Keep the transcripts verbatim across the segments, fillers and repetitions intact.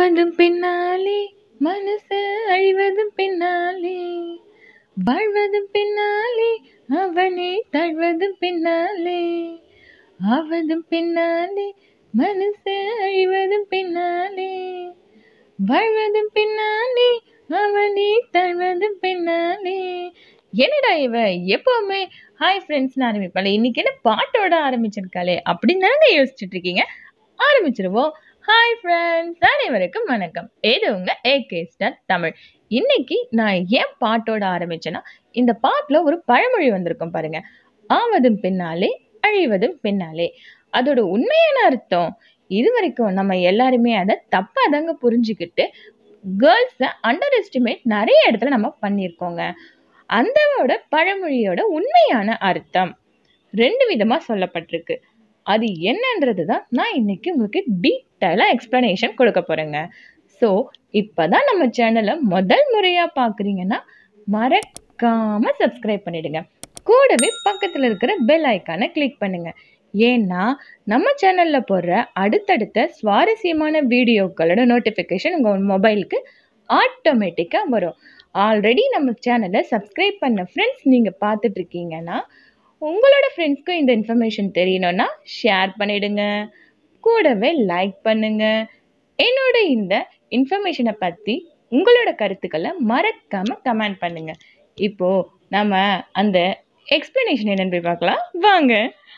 வாழ்வதும் பின்னாலே, மனசு அழிவதும் பின்னாலே, வாழ்வதும் பின்னாலே, அவனே தழுவதும் பின்னாலே, ஆவதும் பின்னாலே, மனசு அழிவதும் பின்னாலே, வாழ்வதும் பின்னாலே, அவனே தழுவதும் பின்னாலே. என்னடா இவ எப்பவுமே ஹாய் ஃப்ரெண்ட்ஸ்னு ஆரம்பிப்பாளே, இன்னைக்கு என்ன பாட்டோட ஆரம்பிச்சிருக்காளே அப்படின்னு தானே யோசிச்சுட்டு இருக்கீங்க. ஆரம்பிச்சிருவோம். ஹாய் ஃப்ரெண்ட்ஸ், அனைவருக்கும் வணக்கம். இது உங்க ஏகே ஸ்டார் தமிழ். இன்னைக்கு நான் ஏன் பாட்டோட ஆரம்பிச்சேன்னா, இந்த பாட்டுல ஒரு பழமொழி வந்திருக்கும் பாருங்க, ஆவதும் பின்னாலே அழிவதும் பின்னாலே. அதோட உண்மையான அர்த்தம் இது வரைக்கும் நம்ம எல்லாருமே அதை தப்பா தாங்க புரிஞ்சுக்கிட்டு கேர்ள்ஸை அண்டர் எஸ்டிமேட் நிறைய இடத்துல நம்ம பண்ணியிருக்கோங்க. அந்தோட பழமொழியோட உண்மையான அர்த்தம் ரெண்டு விதமா சொல்லப்பட்டிருக்கு. அது என்னன்றது தான் நான் இன்னைக்கு உங்களுக்கு டீட்டெயிலாக எக்ஸ்பிளனேஷன் கொடுக்க போறேங்க. ஸோ இப்போதான் நம்ம சேனலை முதல் முறையாக பார்க்குறீங்கன்னா மறக்காம சப்ஸ்கிரைப் பண்ணிடுங்க. கூடவே பக்கத்தில் இருக்கிற பெல் ஐக்கானை கிளிக் பண்ணுங்க. ஏன்னா நம்ம சேனலில் போடுற அடுத்தடுத்த சுவாரஸ்யமான வீடியோக்களோட நோட்டிஃபிகேஷன் உங்கள் மொபைலுக்கு ஆட்டோமேட்டிக்காக வரும். ஆல்ரெடி நம்ம சேனலை சப்ஸ்கிரைப் பண்ண ஃப்ரெண்ட்ஸ் நீங்கள் பார்த்துட்டு இருக்கீங்கன்னா உங்களோட ஃப்ரெண்ட்ஸ்க்கும் இந்த இன்ஃபர்மேஷன் தெரியணும்னா ஷேர் பண்ணிடுங்க, கூடவே லைக் பண்ணுங்க. என்னோட இந்த இன்ஃபர்மேஷனை பற்றி உங்களோட கருத்துக்களை மறக்காம கமெண்ட் பண்ணுங்க. இப்போ நம்ம அந்த எக்ஸ்பிளனேஷன் என்னன்னு போய் பார்க்கலாம் வாங்க.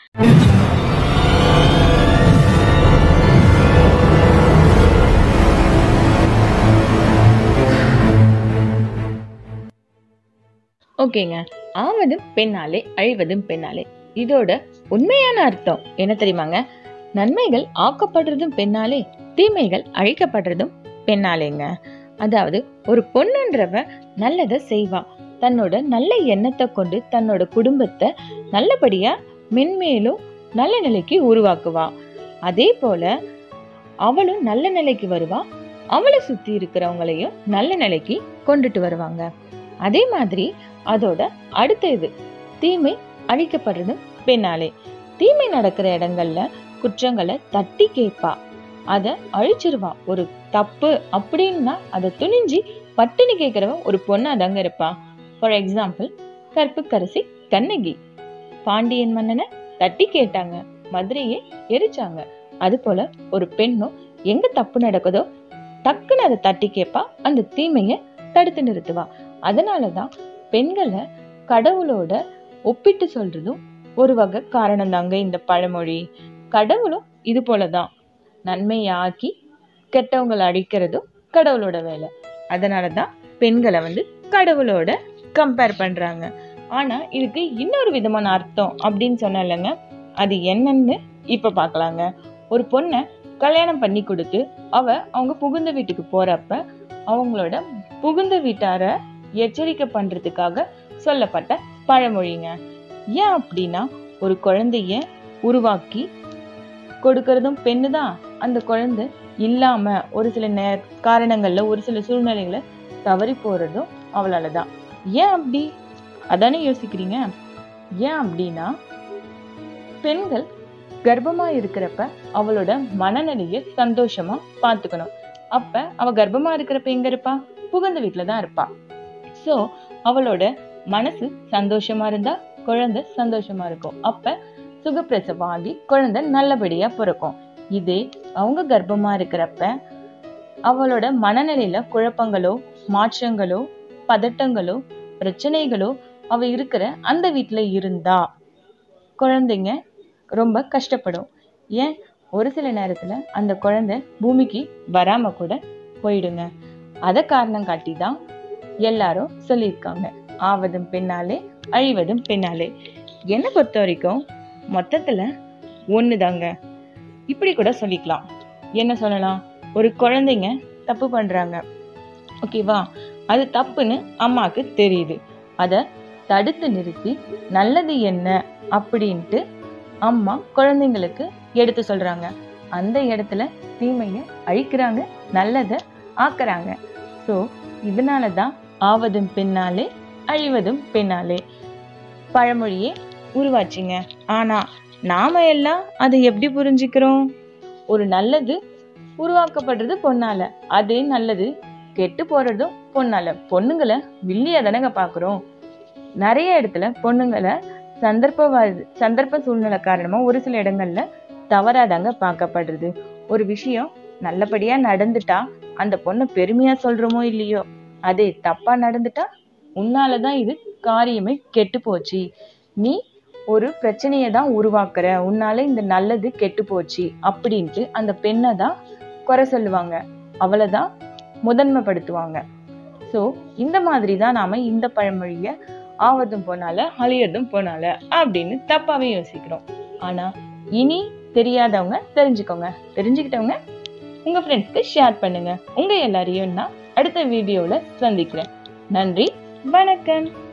ஓகேங்க, ஆவதும் பெண்ணாலே அழிவதும் பெண்ணாலே, இதோட உண்மையான அர்த்தம் என்ன தெரியுமாங்க? நன்மைகள் ஆக்கப்படுறதும் பெண்ணாலே, தீமைகள் அழிக்கப்படுறதும் பெண்ணாலேங்க. அதாவது ஒரு பொண்ணுன்றவ நல்லதை செய்வா, தன்னோட நல்ல எண்ணத்தை கொண்டு தன்னோட குடும்பத்தை நல்லபடியா மென்மேலும் நல்ல நிலைக்கு உருவாக்குவா. அதே போல அவளும் நல்ல நிலைக்கு வருவா, அவளை சுத்தி இருக்கிறவங்களையும் நல்ல நிலைக்கு கொண்டுட்டு வருவாங்க. அதே மாதிரி அதோட அடுத்த இது தீமை அழிக்கப்படுறதும் பெண்ணாலே. தீமை நடக்கிற இடங்கள்ல குற்றங்களை தட்டி கேட்பா, அதை அழிச்சிருவா. ஒரு தப்பு அப்படின்னா அதை துணிஞ்சி பட்டினி கேட்கிறவ ஒரு பொண்ணா தாங்க இருப்பா. ஃபார் எக்ஸாம்பிள், கற்புக்கரசி கண்ணகி பாண்டியன் மன்னனை தட்டி கேட்டாங்க, மதுரையை எரிச்சாங்க. அது போல ஒரு பெண்ணும் எங்க தப்பு நடக்குதோ டக்குன்னு அதை தட்டி கேட்பா, அந்த தீமையை தடுத்து நிறுத்துவா. அதனாலதான் பெண்களை கடவுளோட ஒப்பிட்டு சொல்றதும் ஒரு வகை காரணம் தாங்க இந்த பழமொழி. கடவுளும் இது போலதான் நன்மையை ஆக்கி கெட்டவங்களை அழிக்கிறதும் கடவுளோட வேலை. அதனாலதான் பெண்களை வந்து கடவுளோட கம்பேர் பண்றாங்க. ஆனா இதுக்கு இன்னொரு விதமான அர்த்தம் அப்படின்னு சொன்னலங்க, அது என்னன்னு இப்ப பாக்கலாங்க. ஒரு பொண்ணை கல்யாணம் பண்ணி கொடுத்து அவ அவங்க புகுந்த வீட்டுக்கு போறப்ப அவங்களோட புகுந்த வீட்டார எச்சரிக்கை பண்றதுக்காக சொல்லப்பட்ட பழமொழிங்க. ஏன் அப்படின்னா, ஒரு குழந்தைய உருவாக்கி கொடுக்கறதும் பெண்ணுதான், அந்த குழந்தை இல்லாம ஒரு சில நே காரணங்கள்ல ஒரு சில சூழ்நிலைகளை தவறி போறதும் அவளாலதான். ஏன் அப்படி அதானே யோசிக்கிறீங்க. ஏன் அப்படின்னா, பெண்கள் கர்ப்பமா இருக்கிறப்ப அவளோட மனநிலையை சந்தோஷமா பார்த்துக்கணும். அப்ப அவ கர்ப்பமா இருக்கிறப்ப எங்க இருப்பா? புகுந்த வீட்டுலதான் இருப்பா. சோ அவளோட மனசு சந்தோஷமா இருந்தா குழந்தை சந்தோஷமா இருக்கும். அப்ப சுகப்பிரசவம் ஆகி குழந்தை நல்லபடியா பிறக்கும். இதே அவங்க கர்ப்பமா இருக்கிறப்ப அவளோட மனநிலையில குழப்பங்களோ மாற்றங்களோ பதட்டங்களோ பிரச்சனைகளோ அவ இருக்கிற அந்த வீட்டுல இருந்தா குழந்தைங்க ரொம்ப கஷ்டப்படும். ஏன், ஒரு சில நேரத்துல அந்த குழந்தை பூமிக்கு வராம கூட போயிடுங்க. அத காரணம் காட்டிதான் எல்லாரும் சொல்லியிருக்காங்க, ஆவதும் பெண்ணாலே அழிவதும் பெண்ணாலே. என்னை பொறுத்த வரைக்கும் மொத்தத்துல ஒண்ணுதாங்க. இப்படி கூட சொல்லிக்கலாம். என்ன சொல்லலாம்? ஒரு குழந்தைங்க தப்பு பண்றாங்க, ஓகேவா? அது தப்புன்னு அம்மாக்கு தெரியுது. அத தடுத்து நிறுத்தி நல்லது என்ன அப்படின்ட்டு அம்மா குழந்தைங்களுக்கு எடுத்து சொல்றாங்க. அந்த இடத்துல தீமையை அழிக்கிறாங்க, நல்லதை ஆக்குறாங்க. ஸோ இதனாலதான் ஆவதும் பெண்ணாலே அழிவதும் பெண்ணாலே பழமொழியே உருவாச்சுங்க. ஆனா நாம எல்லாம் அதை எப்படி புரிஞ்சுக்கிறோம்? ஒரு நல்லது உருவாக்கப்படுறது பொண்ணால. அது நல்லது கெட்டு போறதும் பொண்ணால. பொண்ணுங்களை வில்லியா தானங்க பாக்குறோம். நிறைய இடத்துல பொண்ணுங்களை சந்தர்ப்ப சந்தர்ப்ப சூழ்நிலை காரணமா ஒரு சில இடங்கள்ல தவறாதாங்க பார்க்கப்படுறது. ஒரு விஷயம் நல்லபடியா நடந்துட்டா அந்த பொண்ணை பெருமையா சொல்றோமோ இல்லையோ, அதே தப்பா நடந்துட்டா உன்னாலதான் இது காரியமே கெட்டு போச்சு, நீ ஒரு பிரச்சனையை தான் உருவாக்குற, உன்னால இந்த நல்லது கெட்டு போச்சு அப்படின்ட்டு அந்த பெண்ணை தான் குறை சொல்லுவாங்க, அவளைதான் முதன்மைப்படுத்துவாங்க. ஸோ இந்த மாதிரி தான் நாம இந்த பழமொழிய ஆவதும் போனால அழியறதும் போனால அப்படின்னு தப்பாவே யோசிக்கிறோம். ஆனா இனி தெரியாதவங்க தெரிஞ்சுக்கோங்க, தெரிஞ்சுக்கிட்டவங்க உங்க ஃப்ரெண்ட்ஸ்க்கு ஷேர் பண்ணுங்க. உங்க எல்லாரையும் நான் அடுத்த வீடியோல சந்திக்கிறேன். நன்றி, வணக்கம்.